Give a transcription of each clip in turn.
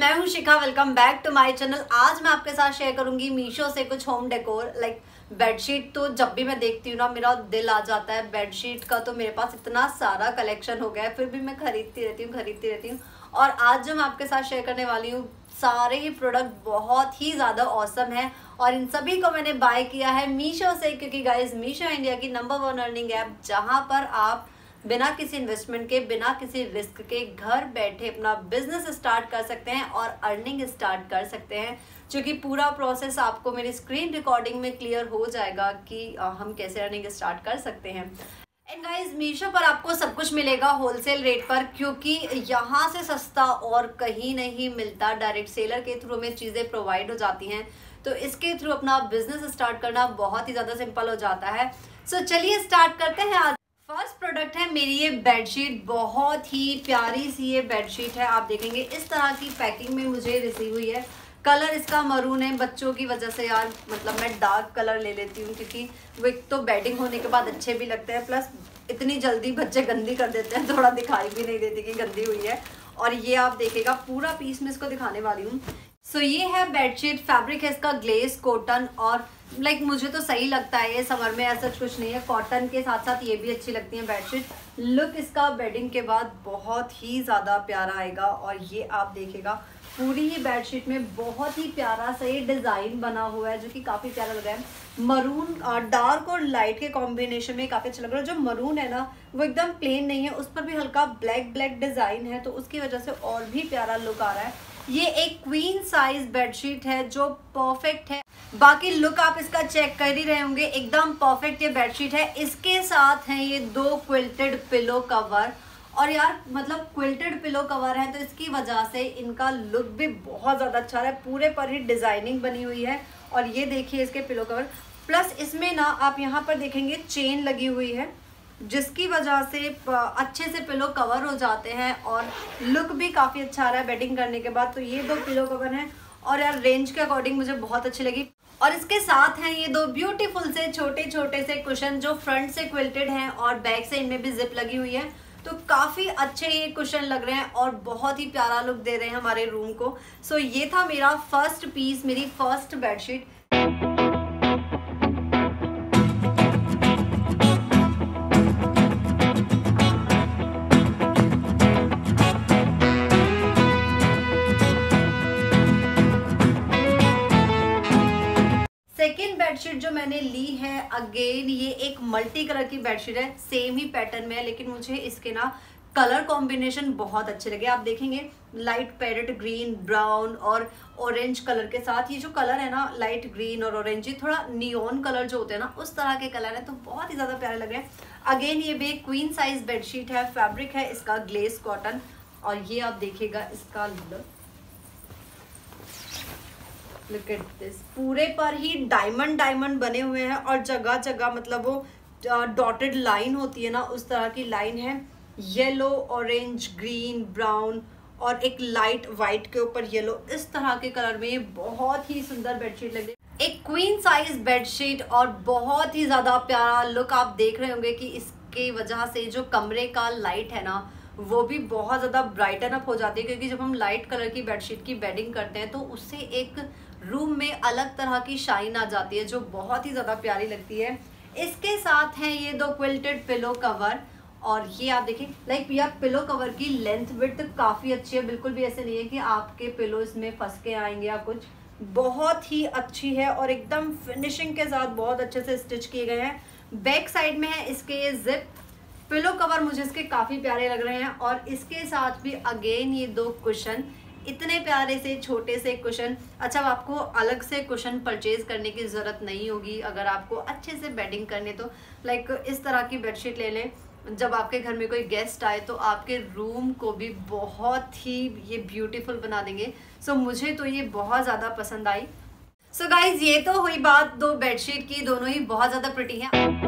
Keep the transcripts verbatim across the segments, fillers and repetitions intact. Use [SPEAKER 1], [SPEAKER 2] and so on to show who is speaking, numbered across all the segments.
[SPEAKER 1] मैं हूं Shikha. Welcome back to my channel. आज मैं आपके साथ शेयर करूंगी मीशो से कुछ होम डेकोर। लाइक बेडशीट तो जब भी मैं देखती हूँ ना मेरा दिल आ जाता है। बेडशीट का तो मेरे पास इतना सारा कलेक्शन हो गया है, फिर भी मैं खरीदती रहती हूँ खरीदती रहती हूँ और आज जो मैं आपके साथ शेयर करने वाली हूँ सारे ही प्रोडक्ट बहुत ही ज़्यादा ऑसम है और इन सभी को मैंने बाय किया है मीशो से, क्योंकि गाइज मीशो इंडिया की नंबर वन अर्निंग ऐप, जहाँ पर आप बिना किसी इन्वेस्टमेंट के, बिना किसी रिस्क के घर बैठे अपना बिजनेस स्टार्ट कर सकते हैं और अर्निंग स्टार्ट कर सकते हैं। क्योंकि पूरा प्रोसेस आपको मेरी स्क्रीन रिकॉर्डिंग में क्लियर हो जाएगा कि हम कैसे अर्निंग स्टार्ट कर सकते हैं। एंड गाइज मीशो पर आपको सब कुछ मिलेगा होलसेल रेट पर, क्योंकि यहाँ से सस्ता और कहीं नहीं मिलता। डायरेक्ट सेलर के थ्रू में चीज़ें प्रोवाइड हो जाती हैं, तो इसके थ्रू अपना बिजनेस स्टार्ट करना बहुत ही ज़्यादा सिंपल हो जाता है। सो so, चलिए स्टार्ट करते हैं। आज फर्स्ट प्रोडक्ट है मेरी ये बेडशीट। बहुत ही प्यारी सी ये बेडशीट है। आप देखेंगे इस तरह की पैकिंग में मुझे रिसीव हुई है। कलर इसका मरून है। बच्चों की वजह से यार मतलब मैं डार्क कलर ले लेती हूँ, क्योंकि वो एक तो बेडिंग होने के बाद अच्छे भी लगते हैं, प्लस इतनी जल्दी बच्चे गंदी कर देते हैं, थोड़ा दिखाई भी नहीं देती कि गंदी हुई है। और ये आप देखेगा पूरा पीस में इसको दिखाने वाली हूँ। सो so, ये है बेडशीट। फैब्रिक है इसका ग्लेस कॉटन और लाइक like, मुझे तो सही लगता है ये समर में। ऐसा कुछ नहीं है, कॉटन के साथ साथ ये भी अच्छी लगती है बेडशीट। लुक इसका बेडिंग के बाद बहुत ही ज़्यादा प्यारा आएगा और ये आप देखेगा पूरी ही बेडशीट में बहुत ही प्यारा सा ये डिज़ाइन बना हुआ है, जो कि काफ़ी प्यारा लग रहा है। मरून डार्क और लाइट के कॉम्बिनेशन में काफ़ी अच्छा लग रहा है। जो मरून है ना वो एकदम प्लेन नहीं है, उस पर भी हल्का ब्लैक ब्लैक डिज़ाइन है, तो उसकी वजह से और भी प्यारा लुक आ रहा है। ये एक क्वीन साइज बेडशीट है जो परफेक्ट है। बाकी लुक आप इसका चेक कर ही रहे होंगे, एकदम परफेक्ट ये बेडशीट है। इसके साथ हैं ये दो क्विल्टेड पिलो कवर, और यार मतलब क्विल्टेड पिलो कवर है तो इसकी वजह से इनका लुक भी बहुत ज़्यादा अच्छा है। पूरे पर ही डिज़ाइनिंग बनी हुई है और ये देखिए इसके पिलो कवर। प्लस इसमें ना आप यहाँ पर देखेंगे चेन लगी हुई है, जिसकी वजह से अच्छे से पिलो कवर हो जाते हैं और लुक भी काफ़ी अच्छा आ रहा है बेडिंग करने के बाद। तो ये दो पिलो कवर हैं और यार रेंज के अकॉर्डिंग मुझे बहुत अच्छी लगी। और इसके साथ हैं ये दो ब्यूटीफुल से छोटे छोटे से कुशन, जो फ्रंट से क्विल्टेड हैं और बैक से इनमें भी जिप लगी हुई है। तो काफ़ी अच्छे ये कुशन लग रहे हैं और बहुत ही प्यारा लुक दे रहे हैं हमारे रूम को। सो ये था मेरा फर्स्ट पीस, मेरी फर्स्ट बेडशीट। सेकेंड बेडशीट जो मैंने ली है, अगेन ये एक मल्टी कलर की बेडशीट है। सेम ही पैटर्न में है, लेकिन मुझे इसके ना कलर कॉम्बिनेशन बहुत अच्छे लगे। आप देखेंगे लाइट पैरेट ग्रीन, ब्राउन और ऑरेंज कलर के साथ। ये जो कलर है ना लाइट ग्रीन और ऑरेंज, ये थोड़ा नियॉन कलर जो होते हैं ना उस तरह के कलर है, तो बहुत ही ज़्यादा प्यारे लग रहे हैं। अगेन ये भी एक क्वीन साइज बेडशीट है। फैब्रिक है इसका ग्लेस कॉटन और ये आप देखिएगा इसका लुक। लुक एट दिस, पूरे पर ही डायमंड डायमंड बने हुए हैं और जगह जगह मतलब वो डॉटेड लाइन होती है ना उस तरह की लाइन है। येलो, ऑरेंज, ग्रीन, ब्राउन और एक लाइट वाइट के ऊपर येलो, इस तरह के कलर में बहुत ही सुंदर बेडशीट लग रही है। एक क्वीन साइज बेडशीट और बहुत ही ज़्यादा प्यारा लुक। आप देख रहे होंगे कि इसकी वजह से जो कमरे का लाइट है ना वो भी बहुत ज़्यादा ब्राइटन अप हो जाती है, क्योंकि जब हम लाइट कलर की बेडशीट की बेडिंग करते हैं तो उससे एक रूम में अलग तरह की शाइन आ जाती है जो बहुत ही ज़्यादा प्यारी लगती है। इसके साथ हैं ये दो क्विल्टेड पिलो कवर और ये आप देखें लाइक यार पिलो कवर की लेंथ विड्थ काफ़ी अच्छी है। बिल्कुल भी ऐसे नहीं है कि आपके पिलो इसमें फंस के आएंगे या कुछ, बहुत ही अच्छी है और एकदम फिनिशिंग के साथ बहुत अच्छे से स्टिच किए गए हैं। बैक साइड में है इसके ये जिप। पिलो कवर मुझे इसके काफ़ी प्यारे लग रहे हैं और इसके साथ भी अगेन ये दो कुशन, इतने प्यारे से छोटे से कुशन। अच्छा, आपको अलग से कुशन परचेज करने की ज़रूरत नहीं होगी अगर आपको अच्छे से बेडिंग करने, तो लाइक इस तरह की बेडशीट ले लें। जब आपके घर में कोई गेस्ट आए तो आपके रूम को भी बहुत ही ये ब्यूटीफुल बना देंगे। सो मुझे तो ये बहुत ज़्यादा पसंद आई। सो गाइज ये तो हुई बात दो बेडशीट की, दोनों ही बहुत ज़्यादा प्रिटी हैं।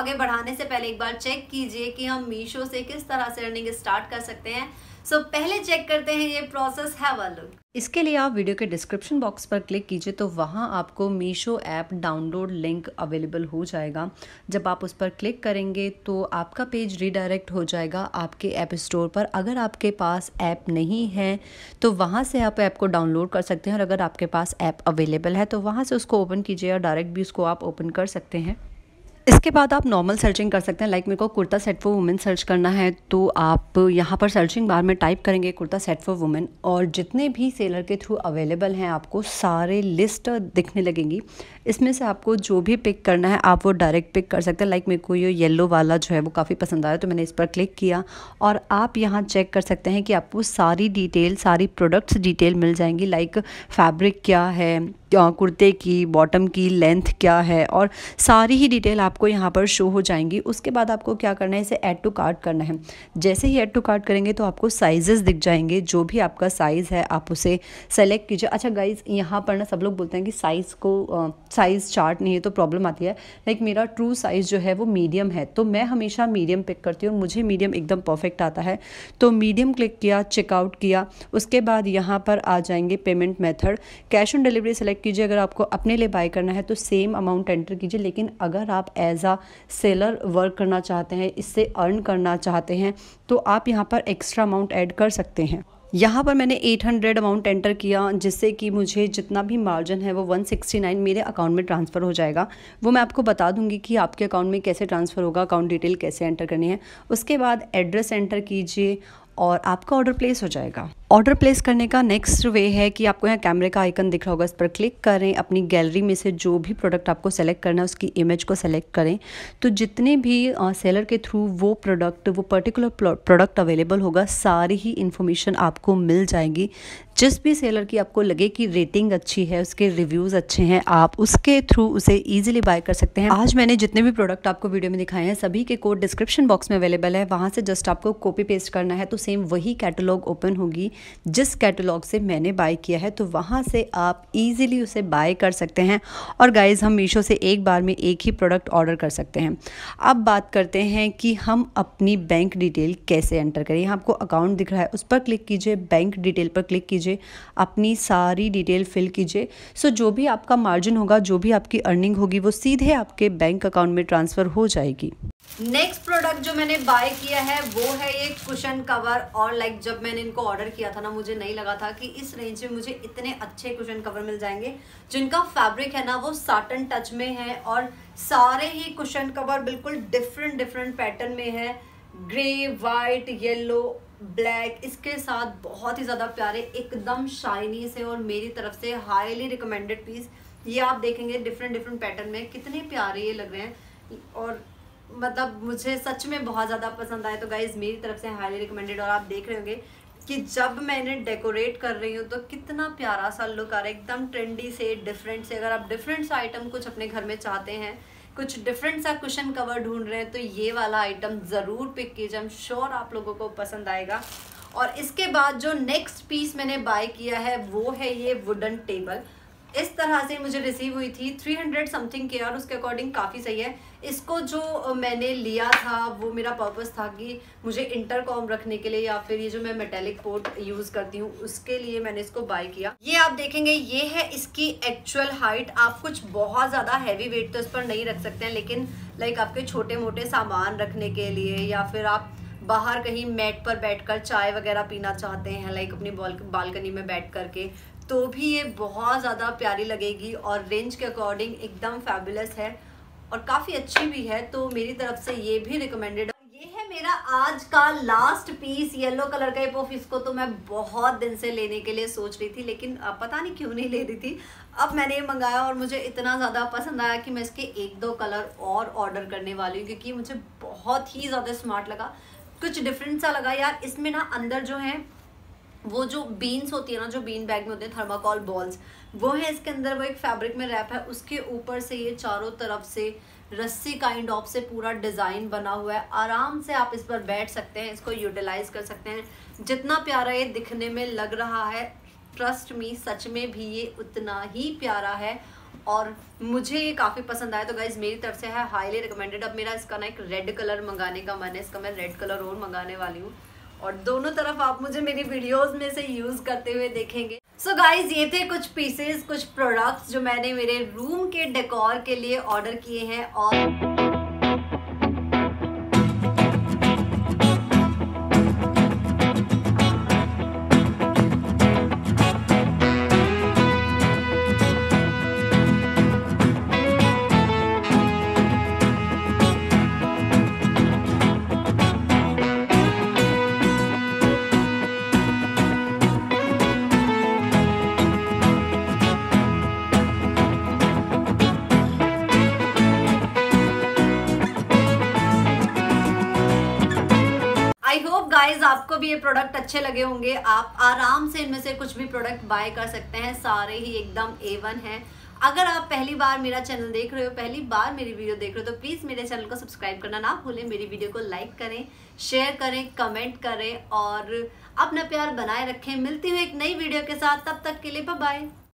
[SPEAKER 1] आगे बढ़ाने से पहले एक बार चेक कीजिए कि हम मीशो से किस तरह से अर्निंग स्टार्ट कर सकते हैं। सो so, पहले चेक करते हैं ये प्रोसेस है वाला।
[SPEAKER 2] इसके लिए आप वीडियो के डिस्क्रिप्शन बॉक्स पर क्लिक कीजिए तो वहाँ आपको Meesho app download link available हो जाएगा। जब आप उस पर क्लिक करेंगे तो आपका पेज रीडायरेक्ट हो जाएगा आपके ऐप स्टोर पर। अगर आपके पास ऐप नहीं है तो वहाँ से आप ऐप को डाउनलोड कर सकते हैं, और अगर आपके पास ऐप अवेलेबल है तो वहाँ से उसको ओपन कीजिए, और डायरेक्ट भी उसको आप ओपन कर सकते हैं। इसके बाद आप नॉर्मल सर्चिंग कर सकते हैं। लाइक मेरे को kurta set for women search करना है तो आप यहाँ पर सर्चिंग बार में टाइप करेंगे कुर्ता सेट फॉर वुमेन, और जितने भी सेलर के थ्रू अवेलेबल हैं आपको सारे लिस्ट दिखने लगेंगी। इसमें से आपको जो भी पिक करना है आप वो डायरेक्ट पिक कर सकते हैं। लाइक मेरे को ये येलो वाला जो है वो काफ़ी पसंद आया तो मैंने इस पर क्लिक किया, और आप यहाँ चेक कर सकते हैं कि आपको सारी डिटेल, सारी प्रोडक्ट्स डिटेल मिल जाएंगी। लाइक फैब्रिक क्या है, कुर्ते की बॉटम की लेंथ क्या है, और सारी ही डिटेल आपको यहाँ पर शो हो जाएंगी। उसके बाद आपको क्या करना है, इसे ऐड टू कार्ट करना है। जैसे ही ऐड टू कार्ट करेंगे तो आपको साइजेस दिख जाएंगे। जो भी आपका साइज़ है आप उसे सेलेक्ट कीजिए। अच्छा गाइज, यहाँ पर ना सब लोग बोलते हैं कि साइज़ को साइज़ चार्ट नहीं है तो प्रॉब्लम आती है। लाइक मेरा ट्रू साइज़ जो है वो मीडियम है, तो मैं हमेशा मीडियम पिक करती हूँ। मुझे मीडियम एकदम परफेक्ट आता है, तो मीडियम क्लिक किया, चेकआउट किया। उसके बाद यहाँ पर आ जाएंगे payment method, cash on delivery select कीजिए। अगर आपको अपने लिए बाय करना है तो सेम अमाउंट एंटर कीजिए, लेकिन अगर आप एज अ सेलर वर्क करना चाहते हैं, इससे अर्न करना चाहते हैं, तो आप यहाँ पर एक्स्ट्रा अमाउंट ऐड कर सकते हैं। यहाँ पर मैंने आठ सौ अमाउंट एंटर किया, जिससे कि मुझे जितना भी मार्जिन है वो एक सौ उनहत्तर मेरे अकाउंट में ट्रांसफ़र हो जाएगा। वो मैं आपको बता दूंगी कि आपके अकाउंट में कैसे ट्रांसफ़र होगा, अकाउंट डिटेल कैसे एंटर करनी है। उसके बाद एड्रेस एंटर कीजिए और आपका ऑर्डर प्लेस हो जाएगा। ऑर्डर प्लेस करने का नेक्स्ट वे है कि आपको यहाँ कैमरे का आइकन दिख रहा होगा, इस पर क्लिक करें। अपनी गैलरी में से जो भी प्रोडक्ट आपको सेलेक्ट करना है उसकी इमेज को सेलेक्ट करें। तो जितने भी सेलर के थ्रू वो प्रोडक्ट, वो पर्टिकुलर प्रोडक्ट अवेलेबल होगा, सारी ही इन्फॉर्मेशन आपको मिल जाएगी। जिस भी सेलर की आपको लगे कि रेटिंग अच्छी है, उसके रिव्यूज़ अच्छे हैं, आप उसके थ्रू उसे ईजिली बाय कर सकते हैं। आज मैंने जितने भी प्रोडक्ट आपको वीडियो में दिखाए हैं सभी के कोड डिस्क्रिप्शन बॉक्स में अवेलेबल है, वहाँ से जस्ट आपको कॉपी पेस्ट करना है तो सेम वही कैटलॉग ओपन होगी जिस कैटलॉग से मैंने बाय किया है, तो वहाँ से आप इजीली उसे बाय कर सकते हैं। और गाइज़, हम मीशो से एक बार में एक ही प्रोडक्ट ऑर्डर कर सकते हैं। अब बात करते हैं कि हम अपनी बैंक डिटेल कैसे एंटर करें। यहाँ आपको अकाउंट दिख रहा है, उस पर क्लिक कीजिए, बैंक डिटेल पर क्लिक कीजिए, अपनी सारी डिटेल फिल कीजिए। सो जो भी आपका मार्जिन होगा, जो भी आपकी अर्निंग होगी, वो सीधे आपके बैंक अकाउंट में ट्रांसफ़र हो जाएगी।
[SPEAKER 1] नेक्स्ट प्रोडक्ट जो मैंने बाय किया है वो है ये कुशन कवर। और लाइक जब मैंने इनको ऑर्डर किया था ना, मुझे नहीं लगा था कि इस रेंज में मुझे इतने अच्छे कुशन कवर मिल जाएंगे। जिनका फैब्रिक है ना वो साटन टच में है, और सारे ही कुशन कवर बिल्कुल डिफरेंट डिफरेंट पैटर्न में है। ग्रे, वाइट, येलो, ब्लैक, इसके साथ बहुत ही ज़्यादा प्यारे, एकदम शाइनी से, और मेरी तरफ से हाईली रिकमेंडेड पीस। ये आप देखेंगे डिफरेंट डिफरेंट पैटर्न में कितने प्यारे ये लग रहे हैं, और मतलब मुझे सच में बहुत ज़्यादा पसंद आए। तो गाइज मेरी तरफ से हाईली रिकमेंडेड। और आप देख रहे होंगे कि जब मैं इन्हें डेकोरेट कर रही हूँ तो कितना प्यारा सा लुक आ रहा है, एकदम ट्रेंडी से, डिफरेंट से। अगर आप डिफरेंट सा आइटम कुछ अपने घर में चाहते हैं, कुछ डिफरेंट सा कुशन कवर ढूंढ रहे हैं, तो ये वाला आइटम ज़रूर पिक कीजिए, आई एम श्योर आप लोगों को पसंद आएगा। और इसके बाद जो नेक्स्ट पीस मैंने बाय किया है वो है ये वुडन टेबल। इस तरह से मुझे रिसीव हुई थी, तीन सौ समथिंग के, और उसके अकॉर्डिंग काफ़ी सही है। इसको जो मैंने लिया था वो मेरा पर्पस था कि मुझे इंटरकॉम रखने के लिए, या फिर ये जो मैं मेटेलिक पोर्ट यूज़ करती हूँ उसके लिए मैंने इसको बाय किया। ये आप देखेंगे ये है इसकी एक्चुअल हाइट। आप कुछ बहुत ज़्यादा हैवी वेट तो इस पर नहीं रख सकते हैं, लेकिन लाइक आपके छोटे मोटे सामान रखने के लिए, या फिर आप बाहर कहीं मैट पर बैठकर चाय वगैरह पीना चाहते हैं, लाइक अपनी बालकनी में बैठ करके, तो भी ये बहुत ज़्यादा प्यारी लगेगी। और रेंज के अकॉर्डिंग एकदम फैबुलस है और काफ़ी अच्छी भी है, तो मेरी तरफ से ये भी रिकमेंडेड। ये है मेरा आज का लास्ट पीस, येलो कलर का। ये इसको तो मैं बहुत दिन से लेने के लिए सोच रही थी, लेकिन पता नहीं क्यों नहीं ले रही थी। अब मैंने ये मंगाया और मुझे इतना ज़्यादा पसंद आया कि मैं इसके एक दो कलर और ऑर्डर करने वाली हूँ, क्योंकि मुझे बहुत ही ज़्यादा स्मार्ट लगा, कुछ डिफरेंट सा लगा यार। इसमें ना अंदर जो है वो जो बीन्स होती है ना, जो बीन बैग में होते हैं थर्माकोल बॉल्स, वो है इसके अंदर। वो एक फैब्रिक में रैप है, उसके ऊपर से ये चारों तरफ से रस्सी काइंड ऑफ से पूरा डिज़ाइन बना हुआ है। आराम से आप इस पर बैठ सकते हैं, इसको यूटिलाइज कर सकते हैं। जितना प्यारा ये दिखने में लग रहा है, ट्रस्ट मी सच में भी ये उतना ही प्यारा है। और मुझे ये काफ़ी पसंद आया, तो गाइज मेरी तरफ से है हाईली रिकमेंडेड। अब मेरा इसका ना एक रेड कलर मंगाने का मन है, इसका मैं रेड कलर और मंगाने वाली हूँ, और दोनों तरफ आप मुझे मेरी वीडियोस में से यूज़ करते हुए देखेंगे। सो so गाइज ये थे कुछ पीसेस, कुछ प्रोडक्ट्स जो मैंने मेरे रूम के डेकोर के लिए ऑर्डर किए हैं। और आई होप गाइज आपको भी ये प्रोडक्ट अच्छे लगे होंगे। आप आराम से इनमें से कुछ भी प्रोडक्ट बाय कर सकते हैं, सारे ही एकदम ए वन हैं। अगर आप पहली बार मेरा चैनल देख रहे हो, पहली बार मेरी वीडियो देख रहे हो, तो प्लीज़ मेरे चैनल को सब्सक्राइब करना ना भूलें। मेरी वीडियो को लाइक करें, शेयर करें, कमेंट करें और अपना प्यार बनाए रखें। मिलती हूँ एक नई वीडियो के साथ, तब तक के लिए बाय बाय।